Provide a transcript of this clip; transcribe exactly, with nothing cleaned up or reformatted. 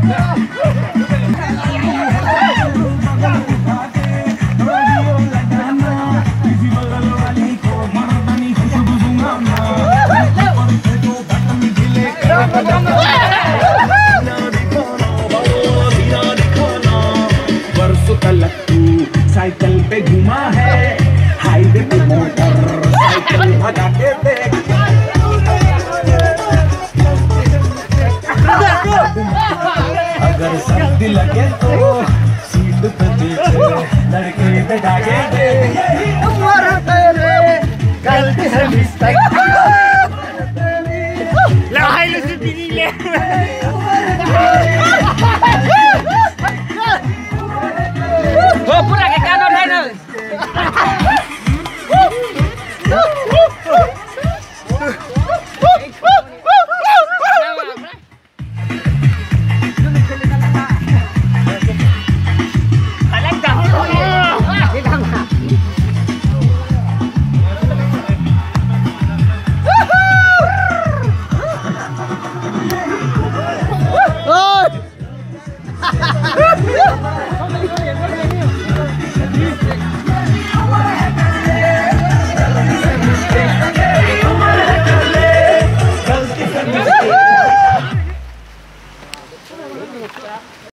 Cycle पे घुमा है हाईवे पे मोटर साइकिल भगा के देख। अगर सर्दी लगे तो सीट पे पीछे लड़के बैठा के दे। गलती है मिस्टेक